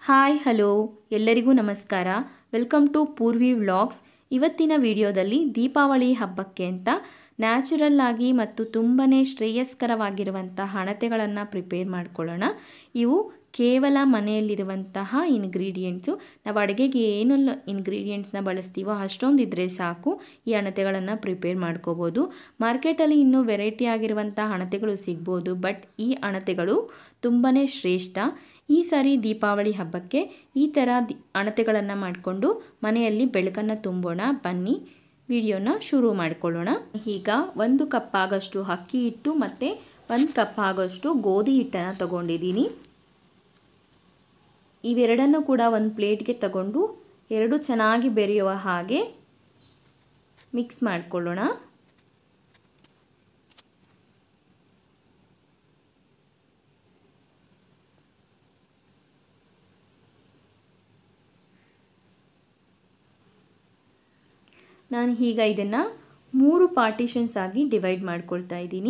Hi hello ಎಲ್ಲರಿಗೂ ನಮಸ್ಕಾರ. Welcome to Purvi vlogs. ಇವತ್ತಿನ ವಿಡಿಯೋದಲ್ಲಿ ದೀಪಾವಳಿ ಹಬ್ಬಕ್ಕೆ ಅಂತ ನ್ಯಾಚುರಲ್ ಆಗಿ ಮತ್ತು ತುಂಬಾ ಶ್ರೇಯಸ್ಕರವಾಗಿರುವಂತಹ ಹಣತೆಗಳನ್ನು ಪ್ರಿಪೇರ್ ಮಾಡ್ಕೊಳ್ಳೋಣ. ಇವು ಕೇವಲ ಮನೆಯಲ್ಲಿರುವಂತಹ ಇಂಗ್ರೀಡಿಯೆಂಟ್ಸು. ನಾವು ಅಡುಗೆಗೆ ಏನೆಲ್ಲ ಇಂಗ್ರೀಡಿಯೆಂಟ್ಸ್ನ ಬಳಸ್ತೀವೋ ಅಷ್ಟೊಂದಿದ್ರೆ ಸಾಕು ಈ ಹಣತೆಗಳನ್ನು ಪ್ರಿಪೇರ್ ಮಾಡ್ಕೋಬೋದು. ಮಾರ್ಕೆಟಲ್ಲಿ ಇನ್ನೂ ವೆರೈಟಿ ಆಗಿರುವಂಥ ಹಣತೆಗಳು ಸಿಗ್ಬೋದು, ಬಟ್ ಈ ಹಣತೆಗಳು ತುಂಬಾ ಶ್ರೇಷ್ಠ. ಈ ಸಾರಿ ದೀಪಾವಳಿ ಹಬ್ಬಕ್ಕೆ ಈ ಥರ ಹಣತೆಗಳನ್ನು ಮಾಡಿಕೊಂಡು ಮನೆಯಲ್ಲಿ ಬೆಳಕನ್ನು ತುಂಬೋಣ. ಬನ್ನಿ ವಿಡಿಯೋನ ಶುರು ಮಾಡಿಕೊಳ್ಳೋಣ. ಈಗ 1 ಕಪ್ ಆಗೋಷ್ಟು ಅಕ್ಕಿ ಹಿಟ್ಟು ಮತ್ತು 1 ಕಪ್ ಆಗೋಷ್ಟು ಗೋಧಿ ಹಿಟ್ಟನ್ನು ತಗೊಂಡಿದ್ದೀನಿ. ಇವೆರಡನ್ನು ಕೂಡ ಒಂದು ಪ್ಲೇಟ್ಗೆ ತಗೊಂಡು ಎರಡು ಚೆನ್ನಾಗಿ ಬೆರೆಯುವ ಹಾಗೆ ಮಿಕ್ಸ್ ಮಾಡಿಕೊಳ್ಳೋಣ. ನಾನು ಈಗ ಇದನ್ನು 3 ಪಾರ್ಟಿಷನ್ಸ್ ಆಗಿ ಡಿವೈಡ್ ಮಾಡ್ಕೊಳ್ತಾ ಇದ್ದೀನಿ.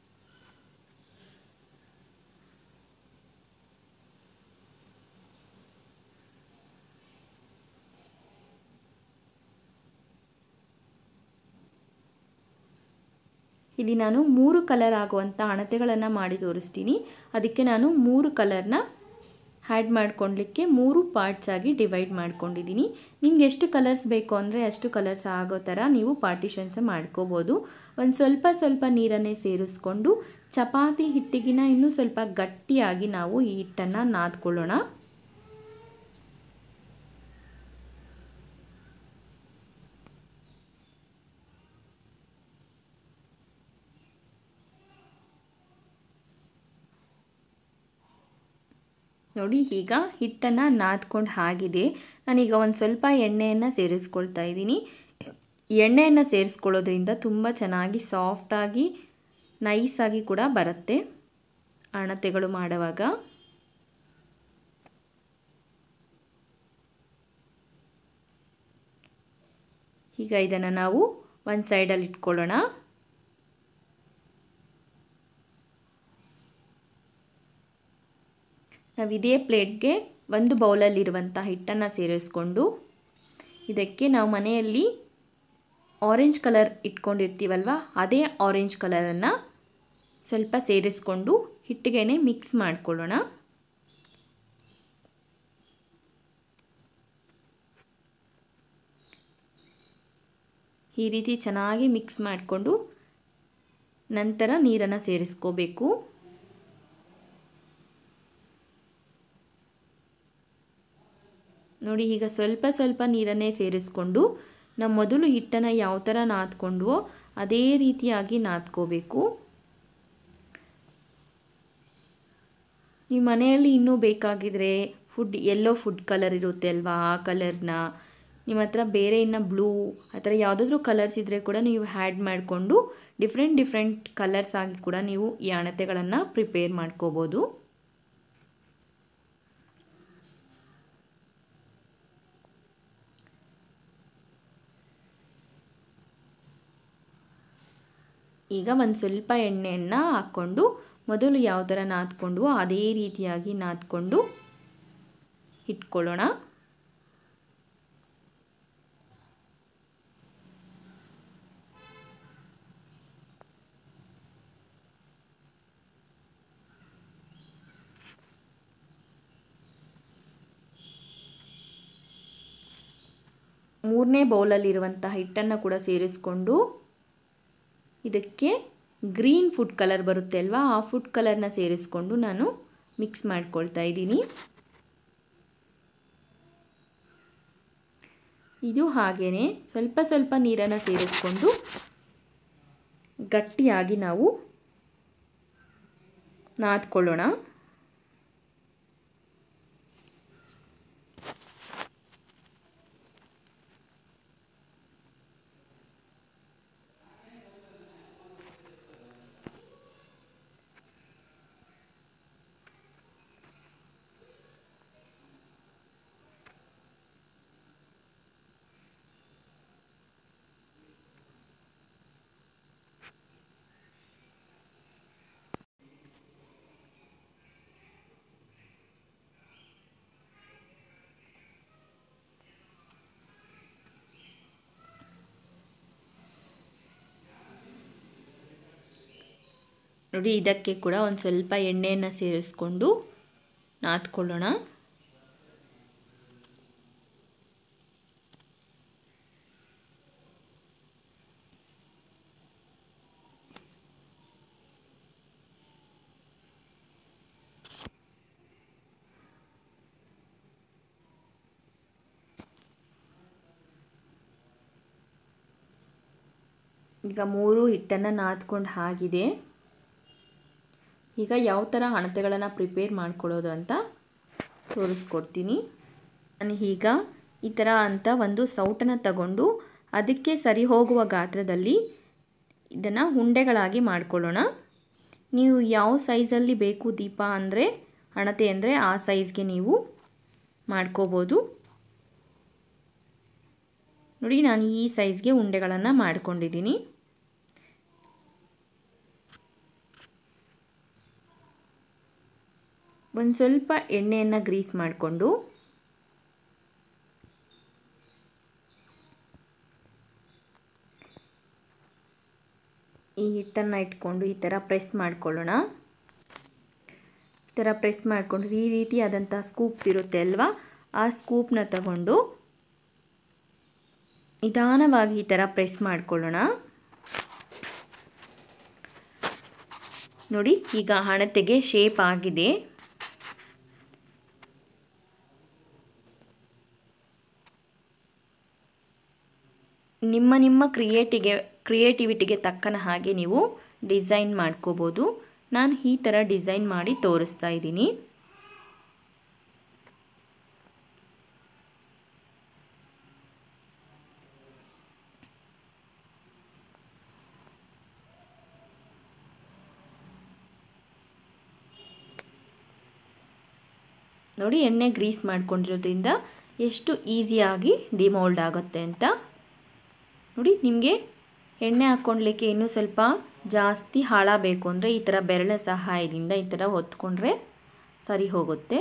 ಇಲ್ಲಿ ನಾನು 3 ಕಲರ್ ಆಗುವಂಥ ಹಣತೆಗಳನ್ನು ಮಾಡಿ ತೋರಿಸ್ತೀನಿ. ಅದಕ್ಕೆ ನಾನು 3 ಕಲರ್ನ ಆ್ಯಡ್ ಮಾಡ್ಕೊಳ್ಲಿಕ್ಕೆ 3 ಪಾರ್ಟ್ಸ್ ಆಗಿ ಡಿವೈಡ್ ಮಾಡ್ಕೊಂಡಿದ್ದೀನಿ. ನಿಮ್ಗೆ ಎಷ್ಟು ಕಲರ್ಸ್ ಬೇಕು ಅಂದರೆ ಅಷ್ಟು ಕಲರ್ಸ್ ಆಗೋ ಥರ ನೀವು ಪಾರ್ಟಿಷನ್ಸ್ ಮಾಡ್ಕೋಬೋದು. ಒಂದು ಸ್ವಲ್ಪ ನೀರನ್ನೇ ಸೇರಿಸ್ಕೊಂಡು ಚಪಾತಿ ಹಿಟ್ಟಿಗಿನ ಇನ್ನೂ ಸ್ವಲ್ಪ ಗಟ್ಟಿಯಾಗಿ ನಾವು ಈ ಹಿಟ್ಟನ್ನು ನಾದ್ಕೊಳ್ಳೋಣ. ನೋಡಿ, ಈಗ ಹಿಟ್ಟನ್ನು ನಾದ್ಕೊಂಡು ಆಗಿದೆ. ನಾನೀಗ ಒಂದು ಸ್ವಲ್ಪ ಎಣ್ಣೆಯನ್ನು ಸೇರಿಸ್ಕೊಳ್ತಾ ಇದ್ದೀನಿ. ಎಣ್ಣೆಯನ್ನು ಸೇರಿಸ್ಕೊಳ್ಳೋದ್ರಿಂದ ತುಂಬ ಚೆನ್ನಾಗಿ ಸಾಫ್ಟಾಗಿ ನೈಸಾಗಿ ಕೂಡ ಬರುತ್ತೆ ಹಣತೆಗಳು ಮಾಡುವಾಗ. ಈಗ ಇದನ್ನು ನಾವು ಒಂದು ಸೈಡಲ್ಲಿ ಇಟ್ಕೊಳ್ಳೋಣ. ನಾವು ಇದೇ ಪ್ಲೇಟ್ಗೆ 1 ಬೌಲಲ್ಲಿರುವಂಥ ಹಿಟ್ಟನ್ನು ಸೇರಿಸ್ಕೊಂಡು ಇದಕ್ಕೆ ನಾವು ಮನೆಯಲ್ಲಿ ಆರೆಂಜ್ ಕಲರ್ ಇಟ್ಕೊಂಡಿರ್ತೀವಲ್ವ, ಅದೇ ಆರೆಂಜ್ ಕಲರನ್ನು ಸ್ವಲ್ಪ ಸೇರಿಸ್ಕೊಂಡು ಹಿಟ್ಟಿಗೆ ಮಿಕ್ಸ್ ಮಾಡ್ಕೊಳ್ಳೋಣ. ಈ ರೀತಿ ಚೆನ್ನಾಗಿ ಮಿಕ್ಸ್ ಮಾಡಿಕೊಂಡು ನಂತರ ನೀರನ್ನು ಸೇರಿಸ್ಕೋಬೇಕು. ನೋಡಿ, ಈಗ ಸ್ವಲ್ಪ ನೀರನ್ನೇ ಸೇರಿಸ್ಕೊಂಡು ನಾವು ಮೊದಲು ಹಿಟ್ಟನ್ನು ಯಾವ ಥರ ನಾದ್ಕೊಂಡ್ವೋ ಅದೇ ರೀತಿಯಾಗಿ ನಾದ್ಕೋಬೇಕು. ನೀವು ಮನೆಯಲ್ಲಿ ಇನ್ನೂ ಬೇಕಾಗಿದ್ರೆ ಯೆಲ್ಲೋ ಫುಡ್ ಕಲರ್ ಇರುತ್ತೆ ಅಲ್ವಾ, ಆ ಕಲರ್ನ ನಿಮ್ಮ ಹತ್ರ ಬೇರೆ ಇನ್ನು ಬ್ಲೂ ಆ ಥರ ಯಾವುದಾದ್ರೂ ಕಲರ್ಸ್ ಇದ್ದರೆ ಕೂಡ ನೀವು ಆ್ಯಡ್ ಮಾಡಿಕೊಂಡು ಡಿಫ್ರೆಂಟ್ ಕಲರ್ಸ್ ಆಗಿ ಕೂಡ ನೀವು ಈ ಹಣತೆಗಳನ್ನು ಪ್ರಿಪೇರ್ ಮಾಡ್ಕೋಬೋದು. ಈಗ ಒಂದು ಸ್ವಲ್ಪ ಎಣ್ಣೆಯನ್ನು ಹಾಕ್ಕೊಂಡು ಮೊದಲು ಯಾವ ಥರ ನಾದ್ಕೊಂಡ್ವೋ ಅದೇ ರೀತಿಯಾಗಿ ನಾದ್ಕೊಂಡು ಇಟ್ಕೊಳ್ಳೋಣ. ಮೂರನೇ ಬೌಲಲ್ಲಿರುವಂಥ ಹಿಟ್ಟನ್ನು ಕೂಡ ಸೇರಿಸ್ಕೊಂಡು ಇದಕ್ಕೆ ಗ್ರೀನ್ ಫುಡ್ ಕಲರ್ ಬರುತ್ತೆ ಅಲ್ವಾ, ಆ ಫುಡ್ ಕಲರ್ನ ಸೇರಿಸ್ಕೊಂಡು ನಾನು ಮಿಕ್ಸ್ ಮಾಡ್ಕೊಳ್ತಾ ಇದ್ದೀನಿ. ಇದು ಹಾಗೇ ಸ್ವಲ್ಪ ನೀರನ್ನು ಸೇರಿಸ್ಕೊಂಡು ಗಟ್ಟಿಯಾಗಿ ನಾವು ನಾದ್ಕೊಳ್ಳೋಣ. ನೋಡಿ, ಇದಕ್ಕೆ ಕೂಡ ಒಂದು ಸ್ವಲ್ಪ ಎಣ್ಣೆಯನ್ನು ಸೇರಿಸ್ಕೊಂಡು ನಾದ್ಕೊಳ್ಳೋಣ. ಈಗ 3 ಹಿಟ್ಟನ್ನು ನಾದ್ಕೊಂಡು ಆಗಿದೆ. ಈಗ ಯಾವ ಥರ ಹಣತೆಗಳನ್ನು ಪ್ರಿಪೇರ್ ಮಾಡ್ಕೊಳ್ಳೋದು ಅಂತ ತೋರಿಸ್ಕೊಡ್ತೀನಿ. ನಾನು ಈಗ ಈ ಥರ ಅಂತ ಒಂದು ಸೌಟನ್ನು ತಗೊಂಡು ಅದಕ್ಕೆ ಸರಿ ಹೋಗುವ ಗಾತ್ರದಲ್ಲಿ ಇದನ್ನು ಉಂಡೆಗಳಾಗಿ ಮಾಡ್ಕೊಳ್ಳೋಣ. ನೀವು ಯಾವ ಸೈಜಲ್ಲಿ ಬೇಕು ದೀಪ ಅಂದರೆ ಹಣತೆ ಅಂದರೆ ಆ ಸೈಜ್ಗೆ ನೀವು ಮಾಡ್ಕೋಬೋದು. ನೋಡಿ, ನಾನು ಈ ಸೈಜ್ಗೆ ಉಂಡೆಗಳನ್ನು ಮಾಡ್ಕೊಂಡಿದ್ದೀನಿ. ಒಂದು ಸ್ವಲ್ಪ ಎಣ್ಣೆಯನ್ನು ಗ್ರೀಸ್ ಮಾಡಿಕೊಂಡು ಈ ಹಿಟ್ಟನ್ನು ಇಟ್ಕೊಂಡು ಈ ಥರ ಪ್ರೆಸ್ ಮಾಡ್ಕೊಳ್ಳೋಣ. ಈ ಥರ ಪ್ರೆಸ್ ಮಾಡಿಕೊಂಡು ಈ ರೀತಿಯಾದಂಥ ಸ್ಕೂಪ್ಸ್ ಇರುತ್ತೆ ಅಲ್ವಾ, ಆ ಸ್ಕೂಪ್ನ ತಗೊಂಡು ನಿಧಾನವಾಗಿ ಈ ಥರ ಪ್ರೆಸ್ ಮಾಡ್ಕೊಳ್ಳೋಣ. ನೋಡಿ, ಈಗ ಹಣತೆಗೆ ಶೇಪ್ ಆಗಿದೆ. ನಿಮ್ಮ ಕ್ರಿಯೇಟಿವಿಟಿಗೆ ತಕ್ಕನ ಹಾಗೆ ನೀವು ಡಿಸೈನ್ ಮಾಡ್ಕೋಬೋದು. ನಾನು ಈ ಥರ ಡಿಸೈನ್ ಮಾಡಿ ತೋರಿಸ್ತಾ ಇದ್ದೀನಿ. ನೋಡಿ, ಎಣ್ಣೆ ಗ್ರೀಸ್ ಮಾಡ್ಕೊಂಡಿರೋದ್ರಿಂದ ಎಷ್ಟು ಈಸಿಯಾಗಿ ಡಿಮೋಲ್ಡ್ ಆಗುತ್ತೆ ಅಂತ. ನೋಡಿ, ನಿಮಗೆ ಎಣ್ಣೆ ಹಾಕ್ಕೊಳ್ಲಿಕ್ಕೆ ಇನ್ನೂ ಸ್ವಲ್ಪ ಜಾಸ್ತಿ ಆಳ ಬೇಕು ಅಂದರೆ ಈ ಥರ ಬೆರಳ ಸಹಾಯದಿಂದ ಈ ಥರ ಹೊತ್ಕೊಂಡ್ರೆ ಸರಿ ಹೋಗುತ್ತೆ.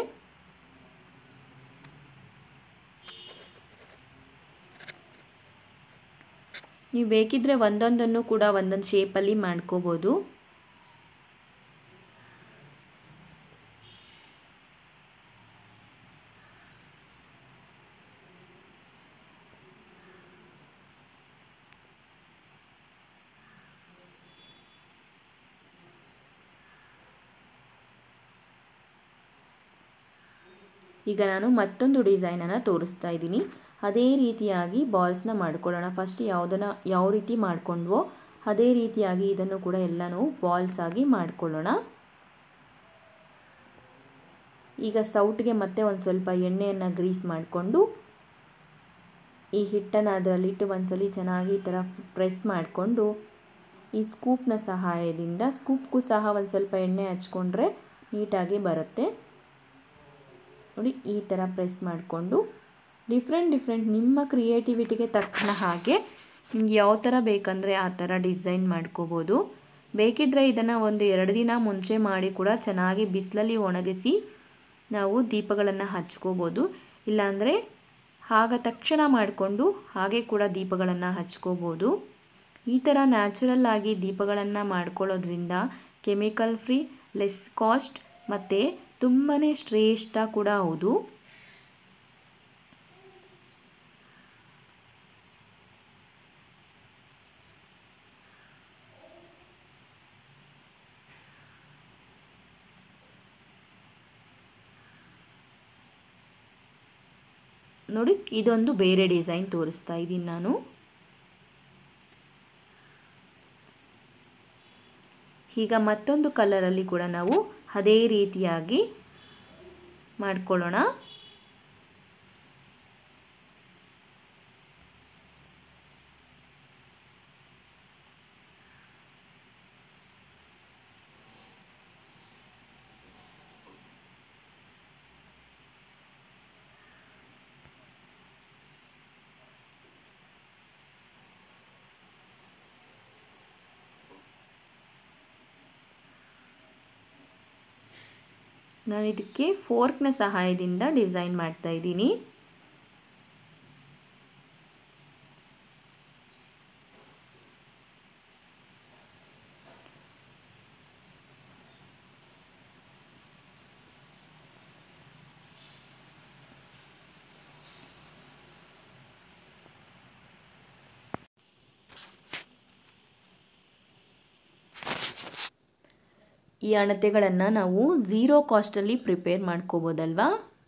ನೀವು ಬೇಕಿದ್ದರೆ ಒಂದೊಂದನ್ನು ಕೂಡ ಒಂದೊಂದು ಶೇಪಲ್ಲಿ ಮಾಡ್ಕೋಬೋದು. ಈಗ ನಾನು ಮತ್ತೊಂದು ಡಿಸೈನನ್ನು ತೋರಿಸ್ತಾ ಇದ್ದೀನಿ. ಅದೇ ರೀತಿಯಾಗಿ ಬಾಲ್ಸ್ನ ಮಾಡ್ಕೊಳ್ಳೋಣ. ಫಸ್ಟ್ ಯಾವ ರೀತಿ ಮಾಡ್ಕೊಂಡ್ವೋ ಅದೇ ರೀತಿಯಾಗಿ ಇದನ್ನು ಕೂಡ ಎಲ್ಲನೂ ಬಾಲ್ಸ್ ಆಗಿ ಮಾಡ್ಕೊಳ್ಳೋಣ. ಈಗ ಸೌಟ್ಗೆ ಮತ್ತೆ ಒಂದು ಸ್ವಲ್ಪ ಎಣ್ಣೆಯನ್ನು ಗ್ರೀಸ್ ಮಾಡಿಕೊಂಡು ಈ ಹಿಟ್ಟನ್ನು ಅದರಲ್ಲಿಟ್ಟು ಒಂದ್ಸಲಿ ಚೆನ್ನಾಗಿ ಈ ಥರ ಪ್ರೆಸ್ ಮಾಡಿಕೊಂಡು ಈ ಸ್ಕೂಪ್ನ ಸಹಾಯದಿಂದ ಸ್ಕೂಪ್ಗೂ ಸಹ ಒಂದು ಸ್ವಲ್ಪ ಎಣ್ಣೆ ಹಚ್ಕೊಂಡ್ರೆ ನೀಟಾಗಿ ಬರುತ್ತೆ. ನೋಡಿ, ಈ ಥರ ಪ್ರೆಸ್ ಮಾಡಿಕೊಂಡು ಡಿಫ್ರೆಂಟ್ ನಿಮ್ಮ ಕ್ರಿಯೇಟಿವಿಟಿಗೆ ತಕ್ಕನ ಹಾಗೆ ನಿಮ್ಗೆ ಯಾವ ಥರ ಬೇಕಂದರೆ ಆ ಥರ ಡಿಸೈನ್ ಮಾಡ್ಕೋಬೋದು. ಬೇಕಿದ್ದರೆ ಇದನ್ನು 1-2 ದಿನ ಮುಂಚೆ ಮಾಡಿ ಕೂಡ ಚೆನ್ನಾಗಿ ಬಿಸಿಲಲ್ಲಿ ಒಣಗಿಸಿ ನಾವು ದೀಪಗಳನ್ನು ಹಚ್ಕೋಬೋದು. ಇಲ್ಲಾಂದರೆ ಆಗ ತಕ್ಷಣ ಮಾಡಿಕೊಂಡು ಹಾಗೆ ಕೂಡ ದೀಪಗಳನ್ನು ಹಚ್ಕೋಬೋದು. ಈ ಥರ ನ್ಯಾಚುರಲ್ ಆಗಿ ದೀಪಗಳನ್ನು ಮಾಡ್ಕೊಳ್ಳೋದ್ರಿಂದ ಕೆಮಿಕಲ್ ಫ್ರೀ, ಲೆಸ್ ಕಾಸ್ಟ್ ಮತ್ತು ತುಂಬಾ ಶ್ರೇಷ್ಠ ಕೂಡ ಹೌದು. ನೋಡಿ, ಇದೊಂದು ಬೇರೆ ಡಿಸೈನ್ ತೋರಿಸ್ತಾ ಇದ್ದೀನಿ ನಾನು. ಈಗ ಮತ್ತೊಂದು ಕಲರಲ್ಲಿ ಕೂಡ ನಾವು ಅದೇ ರೀತಿಯಾಗಿ ಮಾಡ್ಕೊಳ್ಳೋಣ. ನಾನು ಇದಕ್ಕೆ ಫೋರ್ಕ್ನ ಸಹಾಯದಿಂದ ಡಿಸೈನ್ ಮಾಡ್ತಾ ಇದ್ದೀನಿ. ಈ ಅಣತೆಗಳನ್ನು ನಾವು ಝೀರೋ ಕಾಸ್ಟಲ್ಲಿ ಪ್ರಿಪೇರ್ ಮಾಡ್ಕೋಬೋದಲ್ವಾ.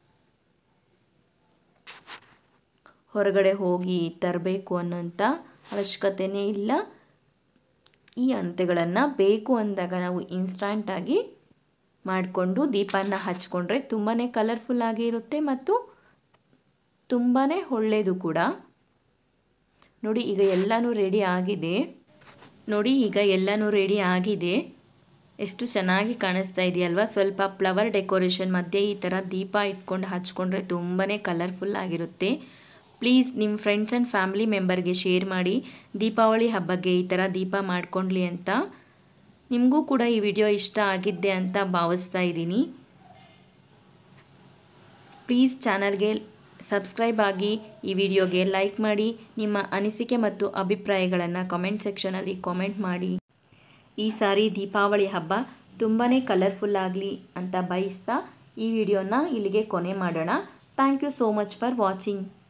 ಹೊರಗಡೆ ಹೋಗಿ ತರಬೇಕು ಅನ್ನೋಂಥ ಅವಶ್ಯಕತೆಯೇ ಇಲ್ಲ. ಈ ಅಣತೆಗಳನ್ನು ಬೇಕು ಅಂದಾಗ ನಾವು ಇನ್ಸ್ಟಂಟಾಗಿ ಮಾಡಿಕೊಂಡು ದೀಪನ ಹಚ್ಕೊಂಡ್ರೆ ತುಂಬಾ ಕಲರ್ಫುಲ್ಲಾಗಿ ಇರುತ್ತೆ ಮತ್ತು ತುಂಬಾ ಒಳ್ಳೆಯದು ಕೂಡ. ನೋಡಿ ಈಗ ಎಲ್ಲನೂ ರೆಡಿ ಆಗಿದೆ. ಎಷ್ಟು ಚೆನ್ನಾಗಿ ಕಾಣಿಸ್ತಾ ಇದೆಯಲ್ವಾ. ಸ್ವಲ್ಪ ಫ್ಲವರ್ ಡೆಕೋರೇಷನ್ ಮಧ್ಯೆ ಈ ಥರ ದೀಪ ಇಟ್ಕೊಂಡು ಹಚ್ಕೊಂಡ್ರೆ ತುಂಬಾ ಕಲರ್ಫುಲ್ ಆಗಿರುತ್ತೆ. ಪ್ಲೀಸ್ ನಿಮ್ಮ ಫ್ರೆಂಡ್ಸ್ ಆ್ಯಂಡ್ ಫ್ಯಾಮಿಲಿ ಮೆಂಬರ್ಗೆ ಶೇರ್ ಮಾಡಿ, ದೀಪಾವಳಿ ಹಬ್ಬಕ್ಕೆ ಈ ಥರ ದೀಪ ಮಾಡ್ಕೊಳ್ಳಿ ಅಂತ. ನಿಮಗೂ ಕೂಡ ಈ ವಿಡಿಯೋ ಇಷ್ಟ ಆಗಿದ್ದೆ ಅಂತ ಭಾವಿಸ್ತಾ ಇದ್ದೀನಿ. ಪ್ಲೀಸ್ ಚಾನಲ್ಗೆ ಸಬ್ಸ್ಕ್ರೈಬ್ ಆಗಿ, ಈ ವಿಡಿಯೋಗೆ ಲೈಕ್ ಮಾಡಿ, ನಿಮ್ಮ ಅನಿಸಿಕೆ ಮತ್ತು ಅಭಿಪ್ರಾಯಗಳನ್ನು ಕಮೆಂಟ್ ಸೆಕ್ಷನಲ್ಲಿ ಕಾಮೆಂಟ್ ಮಾಡಿ. ಈ ಸಾರಿ ದೀಪಾವಳಿ ಹಬ್ಬ ತುಂಬಾ ಕಲರ್ಫುಲ್ ಆಗಲಿ ಅಂತ ಬಯಸ್ತಾ ಈ ವಿಡಿಯೋನ ಇಲ್ಲಿಗೆ ಕೊನೆ ಮಾಡೋಣ. Thank you so much for watching.